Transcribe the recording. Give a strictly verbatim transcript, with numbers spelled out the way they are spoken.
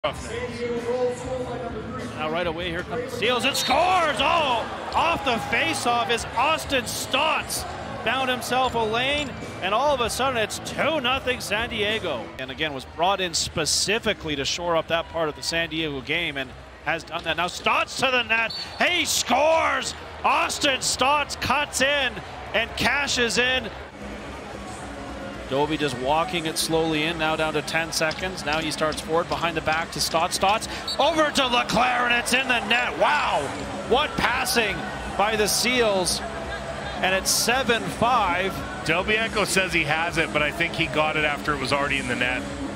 Roughnecks. Now right away, here comes Seals and scores! Oh, off the face-off is Austin Staats. Found himself a lane, and all of a sudden it's two nothing San Diego. And again, was brought in specifically to shore up that part of the San Diego game and has done that. Now Staats to the net. He scores! Austin Staats cuts in and cashes in. Dobie just walking it slowly in, now down to ten seconds. Now he starts forward behind the back to Staats. Staats over to Leclerc, and it's in the net. Wow, what passing by the Seals. And it's seven five. Delbianco says he has it, but I think he got it after it was already in the net.